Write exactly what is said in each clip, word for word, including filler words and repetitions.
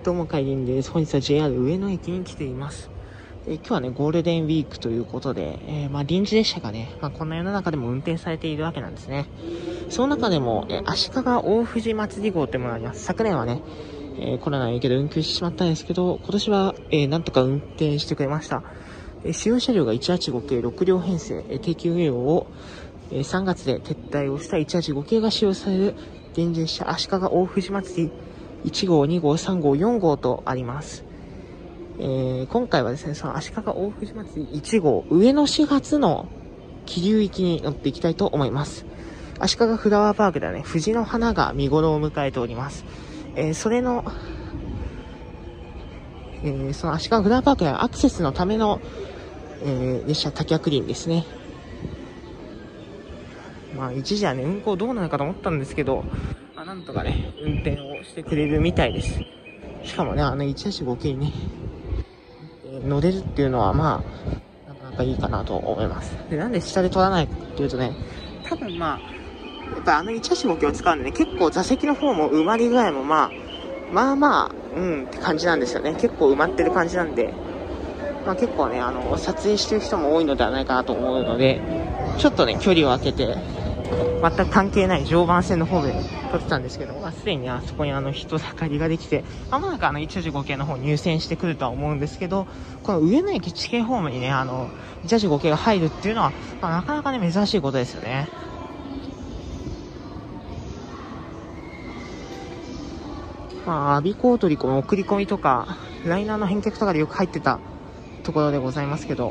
どうも、かいりんです。本日は ジェイアール 上野駅に来ています。えー、今日はね、ゴールデンウィークということで、えー、まあ、臨時列車がね、まあ、こんな世の中でも運転されているわけなんですね。その中でも、えー、足利大藤祭り号というものがあります。昨年はね、えー、コロナの影響で運休してしまったんですけど、今年は、えー、なんとか運転してくれました。えー、使用車両がいちはちご系ろく両編成、えー、定期運用を、えー、さんがつで撤退をしたいちはちご系が使用される臨時列車足利大藤祭りいち号、に号、さん号、よん号とあります。えー、今回はですね、その足利大藤祭りいち号、上野始発の気流域に乗っていきたいと思います。足利フラワーパークではね、藤の花が見頃を迎えております。えー、それの、えー、その足利フラワーパークへアクセスのための、えー、列車竹役輪ですね。まあ、一時はね、運行どうなのかと思ったんですけど、まあ、なんとかね、運転をしてくれるみたいです。しかもね、あのいちはちご系にね、えー、乗れるっていうのは、まあ、なかなかいいかなと思います。で、なんで下で撮らないかっていうとね、多分まあ、やっぱあのいちはちご系を使うんでね、結構座席の方も埋まり具合もまあ、まあまあ、うんって感じなんですよね。結構埋まってる感じなんで、まあ結構ね、あの、撮影してる人も多いのではないかなと思うので、ちょっとね、距離を空けて、全く関係ない常磐線の方で撮ってたんですけど、まあ、すでにあそこにあの人だかりができて、まもなくあのいちはちご系の方入線してくるとは思うんですけど、この上野駅地形ホームにね、あの、いちはちご系が入るっていうのは、まあ、なかなかね、珍しいことですよね。まあ、アビコートリコの送り込みとか、ライナーの返却とかでよく入ってたところでございますけど、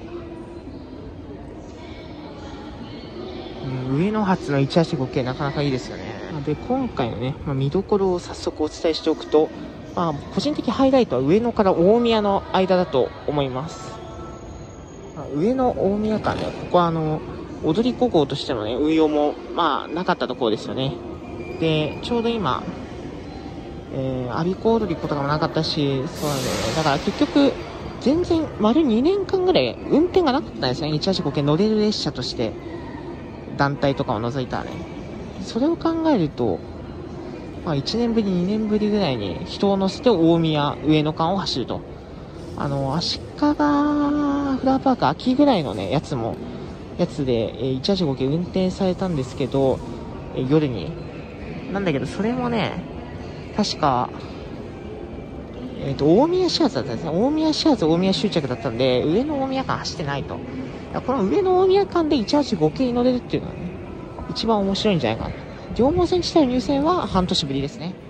上野発のいちはちご系なかなかいいですよね。で、今回のね、まあ、見どころを早速お伝えしておくと、まあ、個人的ハイライトは上野から大宮の間だと思います。まあ、上野大宮間ね、ここはあの、踊り子号としてのね、運用も、まあ、なかったところですよね。で、ちょうど今、えー、アビコ踊り子とかもなかったし、そうなんだよね。だから結局、全然、丸にねんかんぐらい運転がなかったんですね。いちはちご系乗れる列車として。団体とかを除いたらね、それを考えると、まあ、いちねんぶりにねんぶりぐらいに人を乗せて大宮上野間を走ると、あの足利フラワーパーク秋ぐらいのねやつもやつで、えー、いちはちご系運転されたんですけど、えー、夜になんだけど、それもね確かえっと大宮始発だったんですね。大宮始発大宮終着だったんで、上野大宮間走ってないと。この上野大宮間でいちはちご系に乗れるっていうのはね、一番面白いんじゃないかな。両毛線自体の入線は半年ぶりですね。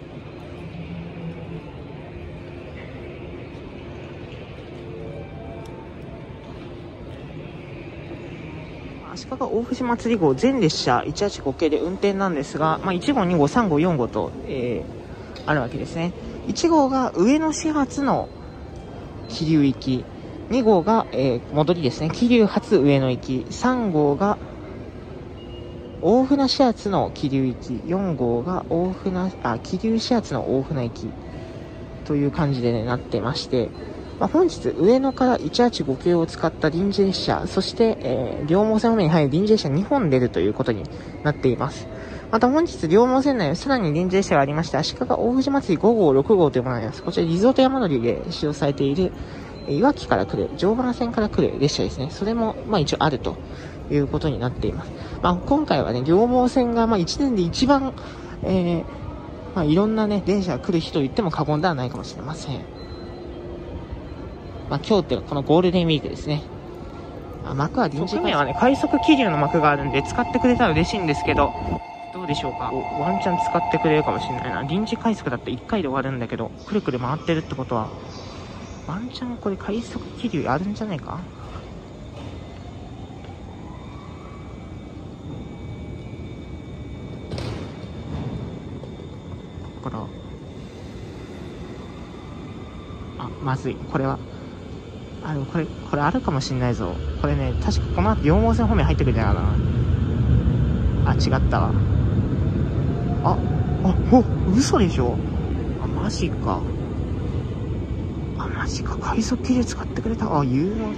足利大藤祭り号全列車いちはちご系で運転なんですが、まあ、いち号、に号、さん号、よん号と、えー、あるわけですね。いち号が上野始発の気流行き、に号が、えー、戻りですね。気流発上野行き、さん号が大船始発の気流行き、よん号が大船、あ、気流始発の大船行きという感じで、ね、なってまして、まあ、本日上野からいちはちご系を使った臨時列車、そして、えー、両毛線方面に入る臨時列車にほん出るということになっています。また本日両毛線内はさらに臨時列車がありまして、足利大藤祭りご号、ろく号というものがあります。こちらリゾート山乗りで使用されているいわきから来る、常磐線から来る列車ですね。それも、まあ一応あるということになっています。まあ今回はね、両毛線が、まあいちねんで一番、えー、まあいろんなね、電車が来る日と言っても過言ではないかもしれません。まあ今日ってこのゴールデンウィークですね。あ、幕は臨時側面はね、快速気流の幕があるんで、使ってくれたら嬉しいんですけど、どうでしょうか。ワンチャン使ってくれるかもしれないな。臨時快速だっていっかいで終わるんだけど、くるくる回ってるってことは、ワンチャンこれ快速気流あるんじゃないか。だからあ、まずい。これはあ、でもこれこれあるかもしんないぞ。これね、確かこの後両毛線方面入ってくるんじゃないかな。あ、違ったわ。ああ、お、嘘でしょ。あ、マジか。あ、マジか。快速気流使ってくれた。あ、有能です。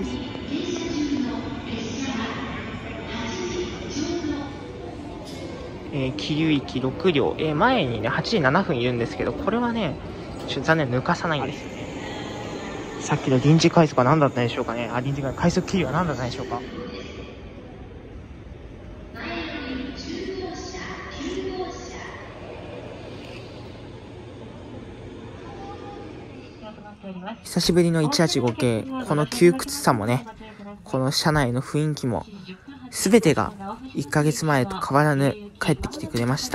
えー、気流域ろく両、えー、前にねはちじななふんいるんですけど、これはねちょっと残念抜かさないんですよね。さっきの臨時快速は何だったでしょうかね。あ、臨時快速切りは何だったでしょうか。久しぶりのいちはちご系、この窮屈さもね、この車内の雰囲気も、すべてがいっかげつまえと変わらぬ帰ってきてくれました。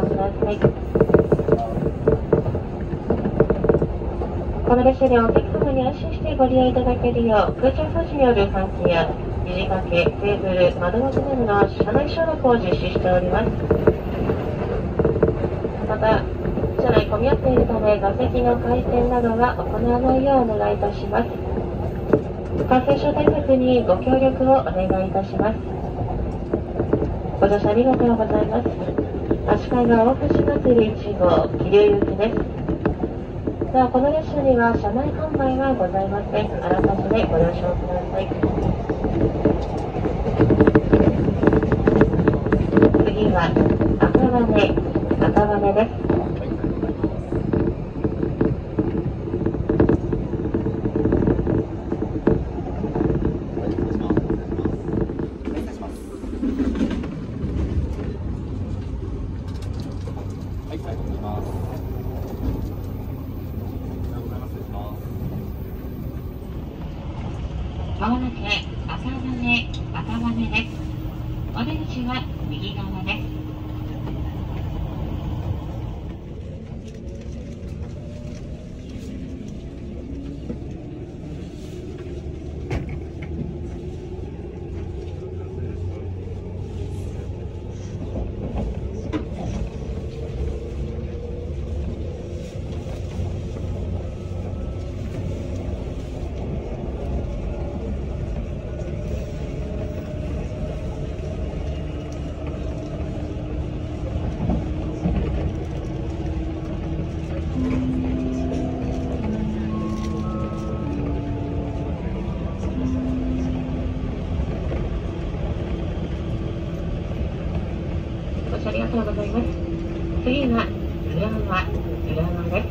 この列車でお客様様に安心してご利用いただけるよう、空調装置による換気や肘掛け、テーブル、窓枠などの車内消毒を実施しております。また、車内混み合っているため、座席の回転などは行わないようお願いいたします。感染症対策にご協力をお願いいたします。ご乗車ありがとうございます。足利大橋祭りいち号、桐生行きです。では、この列車には車内販売はございません。あらかじめご了承ください。次は赤羽、赤羽です。まもなく赤羽、赤羽です。お出口は右側です。ありがとうございます。次は浦和、浦和です。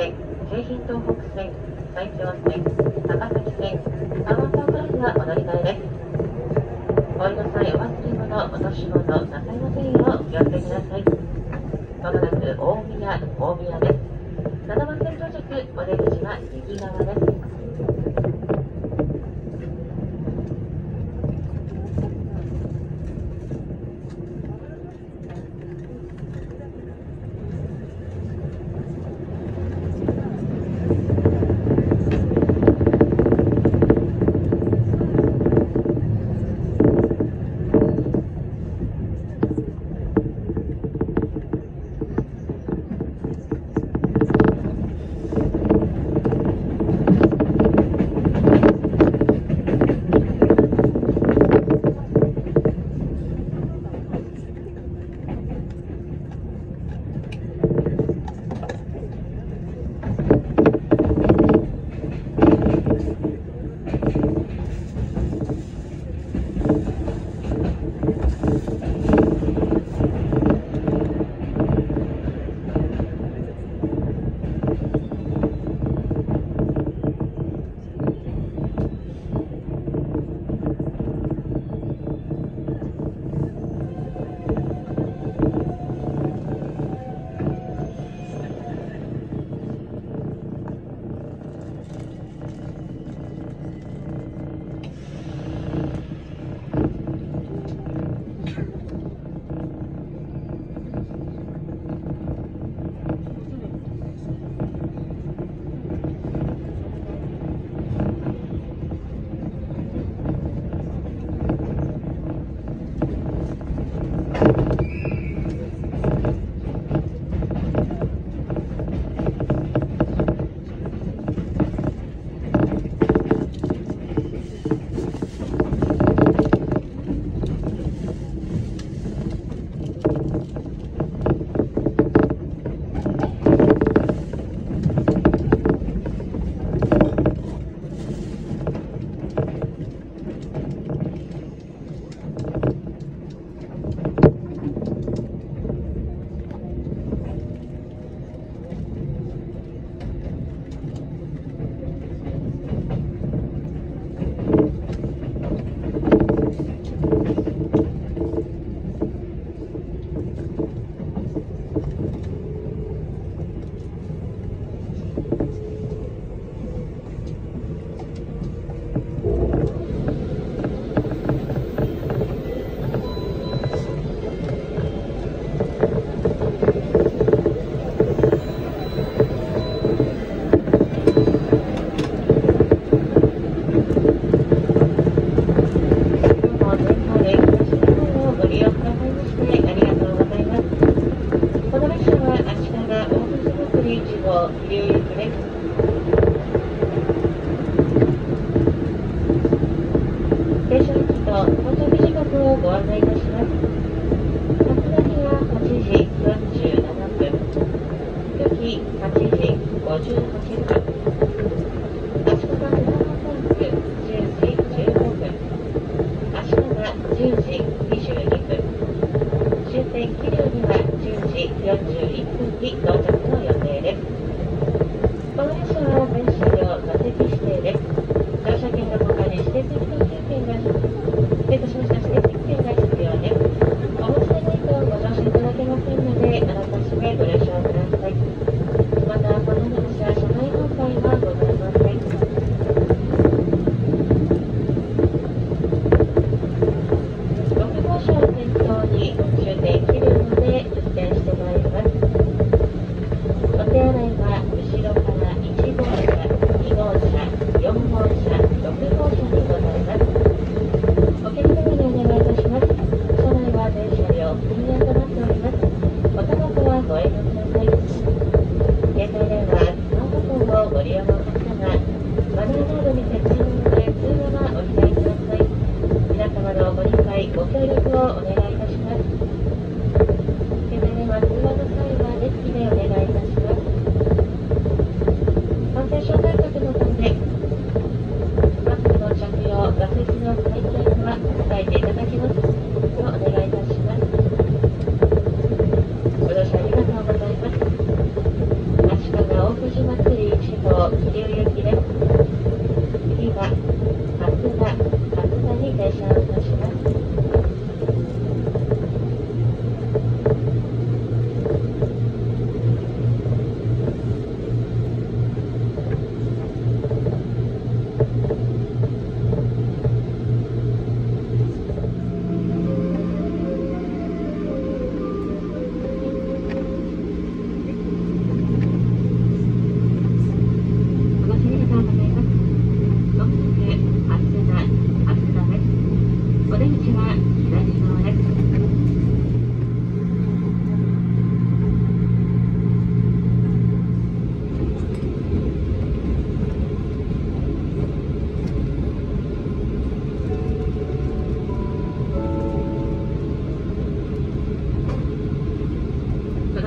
線、京浜東北線、埼京線、高崎線、三和線クラスがお乗り換えです。お降りの際、お忘れ物、落とし物、なさいませんようお気をつけください。まもなく大宮、大宮です。ななばん線到着、お出口は右側です。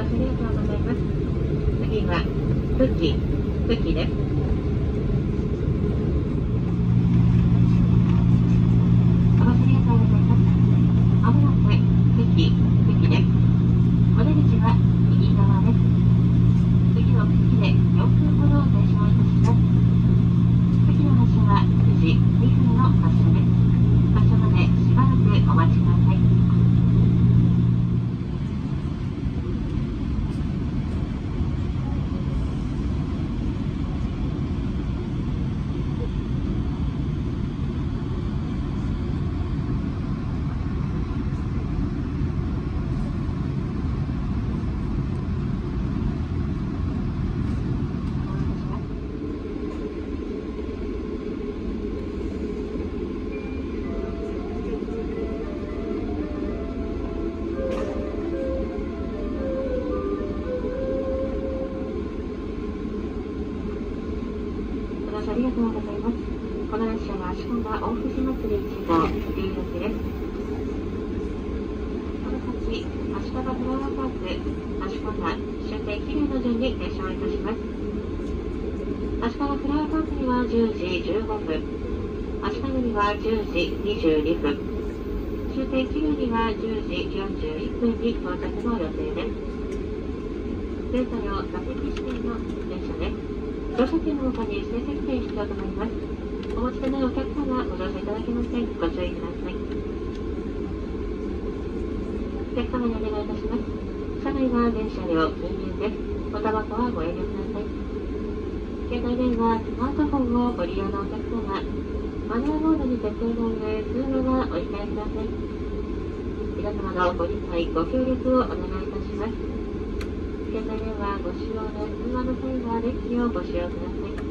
ありがとうございます。次は、富士、富士です。お待ちありがとうございます。まもなく、富士、富士です。お出口は右側です。次の富士でよんぷんほど停車いたします。次の発車はくじにふんの発車です。発車までしばらくお待ちください。ありがとうございます。この列車は足利大藤祭りいち号 ディーろく です。この先、足利フラワーパーク、足利終点桐生の順に停車いたします。足利フラワーパークにはじゅうじじゅうごふん、足利にはじゅうじにじゅうにふん、終点桐生にはじゅうじよんじゅういっぷんに到着の予定です。電車両座席指定の電車です。乗車券の他に指定席券必要となります。お持ちでないお客様はご乗車いただけません。ご注意ください。お客様にお願いいたします。車内は全車両禁煙です。おタバコはご遠慮ください。携帯電話、スマートフォンをご利用のお客様、マナーモードに設定の上、通話はお控えください。皆様のご理解、ご協力をお願いいたします。携帯電話ご使用の通話の際は電気をご使用ください。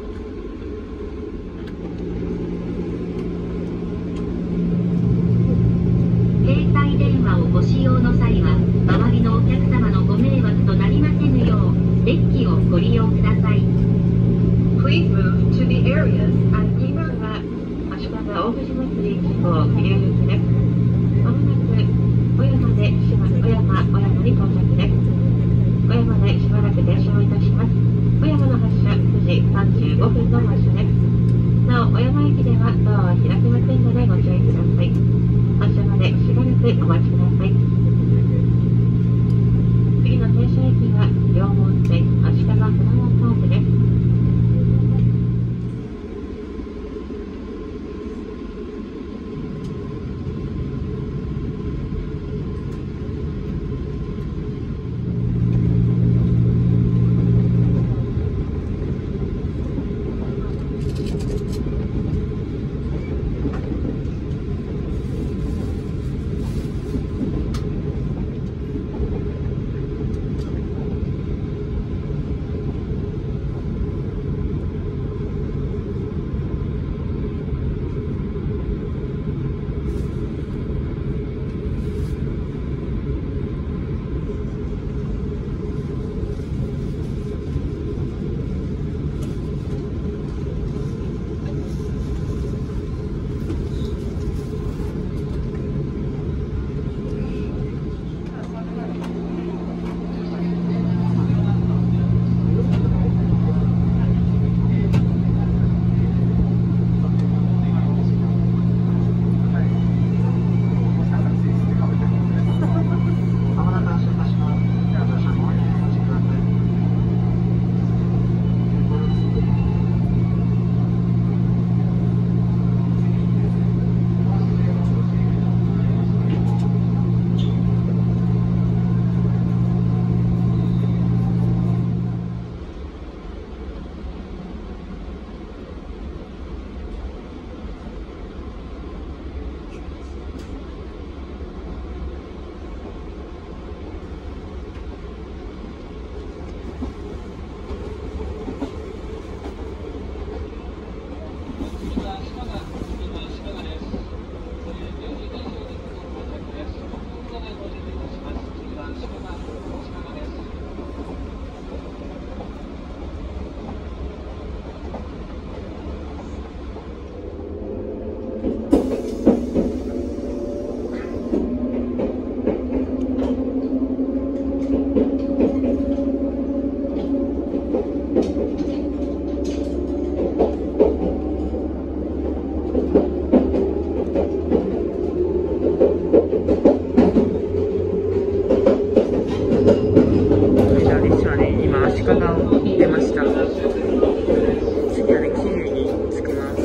携帯電話をご使用の際は、周りのお客様のご迷惑となりませぬよう、デッキをご利用ください。Please move to the areas and email は、足利大藤祭りいち号桐生行きです。まもなく、小山でしば小山、小山に到着です。小山でしばらく停車をいたします。小山の発車くじさんじゅうごふんの発車です。なお、小山駅ではドアは開きませんのでご注意ください。発車までしばらくお待ちください。次の停車駅は両門線足利フラワーパークです。 Thank you. 川を出ました。次はね、桐生に着きます。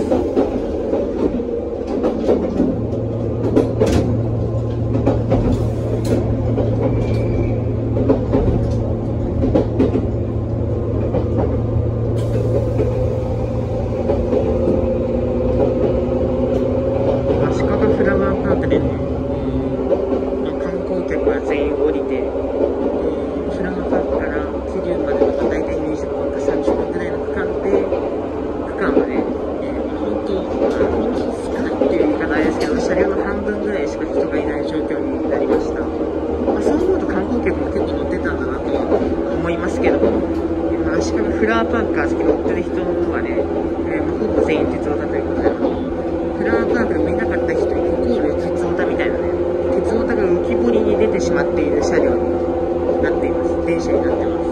足利フラワーパークでね、まあ、観光客は全員降りて、フラワーパークから桐生までの大体にじゅっぷんかさんじゅっぷんぐらいの区間で、区間はね、えー、本当、本当少ないっていう言い方あれですけど、車両の半分ぐらいしか人がいない状況になりました。まあ、そう思うと観光客も結構乗ってたんだなとは思いますけど、まあ、足利フラワーパークから先乗ってる人はね、えーまあ、ほぼ全員鉄道だということで、フラワーパークでもいなかった人イコール鉄オタみたいなね、鉄オタが浮き彫りに出てしまっている車両になっています。電車になってます。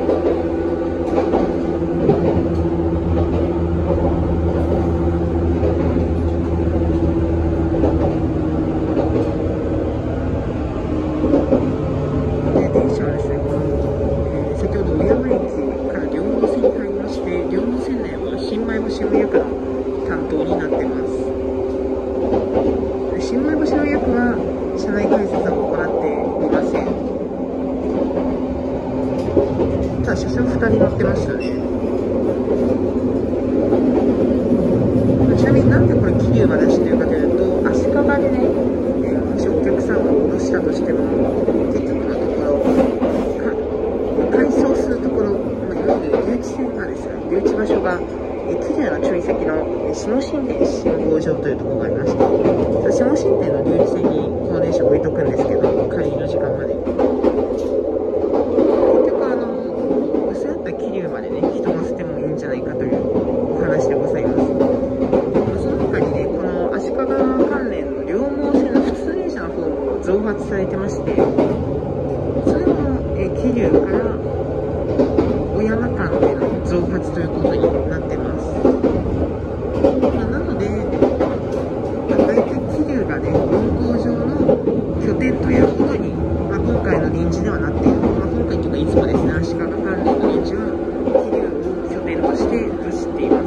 で、電車はですね、この、えー、先ほど小山駅から両毛線に入りまして、両毛線内は新米橋の役の担当になっています。新米橋の役は車内改札を行っていません。ただ車掌ふたり乗ってましたね。ちなみになんでこれ桐生まで走ってるかというと、足利でね、えー、もしお客さんを降ろしたとしても、結局のところ改装するところ、まあ、いわゆる留置線がですね、留置場所が桐生のちょい先の下新店信号場というところがありまして、下新店の留置線にこの電車を置いとくんですけど、帰りの時間まで。結局あの、そうやったら桐生までね、人乗せてもいいんじゃないかというお話でございます。その他にね、この足利関連の両毛線の普通電車の方も増発されてまして、それもえ桐生から小山間での増発ということになってます。まあ、なので、まあ、大体桐生がね、運行上の拠点ということに、まあ、今回の臨時ではなっている。まあ、今回というかいつもですね、足利関連の臨時は桐生を拠点として走っています。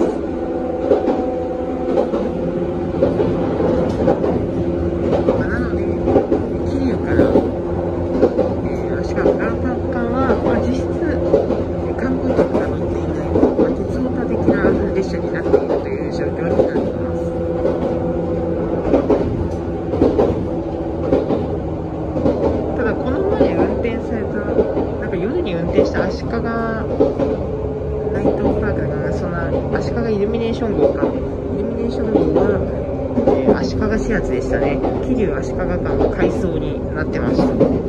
まあ、なので、桐生から、えー、足利フラワーパーク間は、まあ、実質観光客が乗っていない、まあ、鉄オタ的な列車になっているという状況になっています。ただこの前運転された、なんか夜に運転した足利ナイトパークが、そんな足利イルミネーション号か、イルミネーション号は、えー、足利始発でしたね。桐生足利間の回送になってました。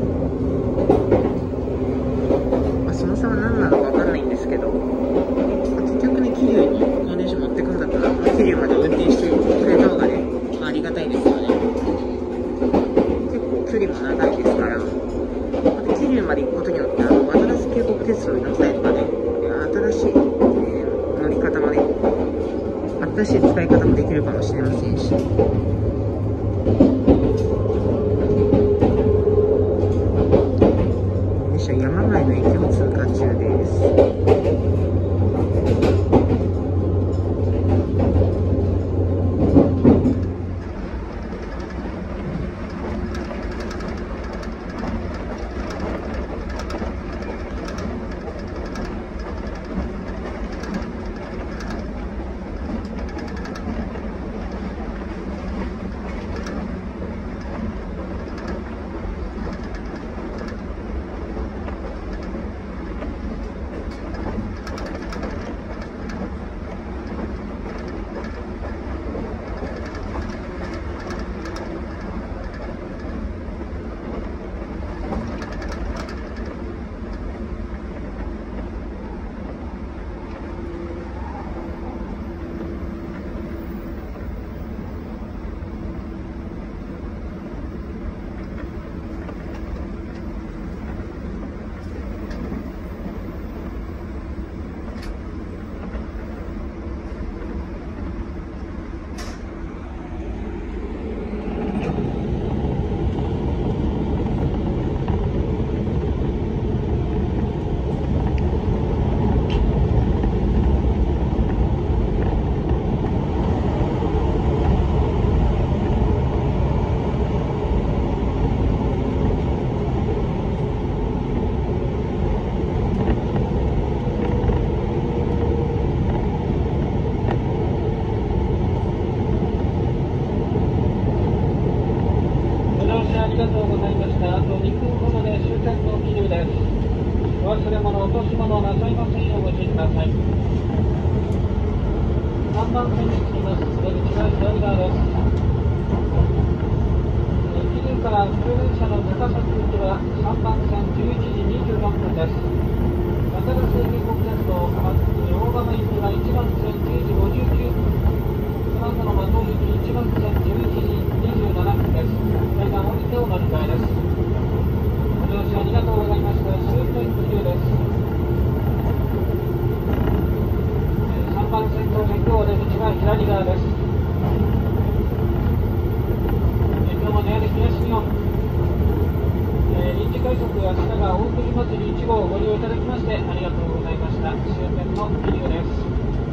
まあ、その差は何なのか分かんないんですけど、まあ、結局ね、桐生にこの電車持ってくんだったら、まあ、桐生まで運転してくれた方がね、まあ、ありがたいですよね。結構距離も長いですから、また桐生まで行くことによって、あの渡良瀬渓谷鉄道に乗ったりとかね、新しい、えー、乗り方もね、新しい使い方もできるかもしれませんし。電車山前の駅を通過中です。 忘れ物、落とし物なさいませんようご注意ください。さんばん線に着きます。出口は左側です。桐生から普通電車の高崎行きはさんばん線じゅういちじにじゅうよんぷんです。渡良瀬渓谷鉄道大釜行きはいちばん線じゅうじごじゅうきゅうふん、その後の松尾行きいちばん線じゅういちじにじゅうななふんです。階段を降りてお乗り換えです。ご乗車ありがとうございました。終点桐生です。さんばん線到着後出口は左側です。今日もね、東日本、えー、臨時快速や品川大久保祭りいち号をご利用いただきましてありがとうございました。終点の桐生です。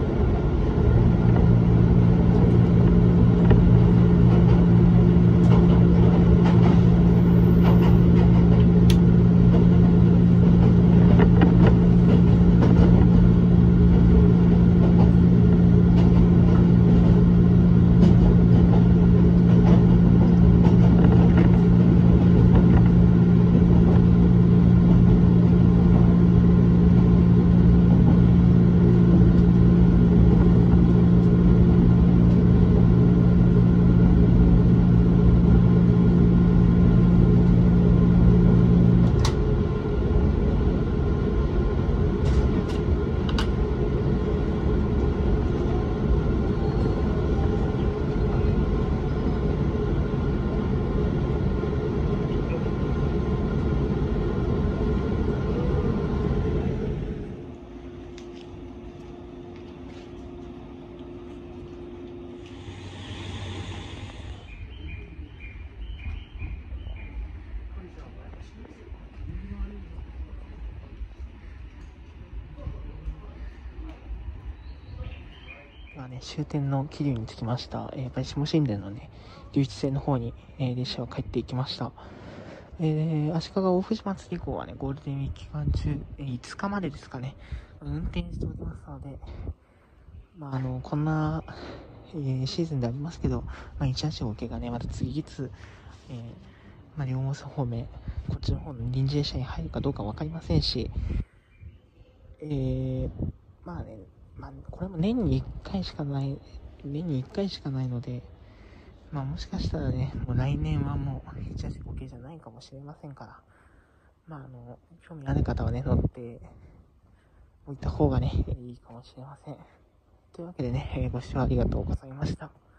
今ね、終点の桐生に着きました。えー、やっぱり下新田のね、流一線の方に、えー、列車は帰っていきました。えー、足利大藤祭り号はね、ゴールデンウィーク期間中、えー、いつかまでですかね、運転しておりますので、まあ、あの、こんな、えー、シーズンでありますけど、まあ、一足おけがね、また次々、えー、まあ、両毛方面、こっちの方の臨時列車に入るかどうかわかりませんし、えー、まあね、まあ、これも年にいっかいしかない、年にいっかいしかないので、まあもしかしたらね、もう来年はもう、一足おけじゃないかもしれませんから、まああの、興味ある方はね、乗っておいた方がね、いいかもしれません。というわけでね、ご視聴ありがとうございました。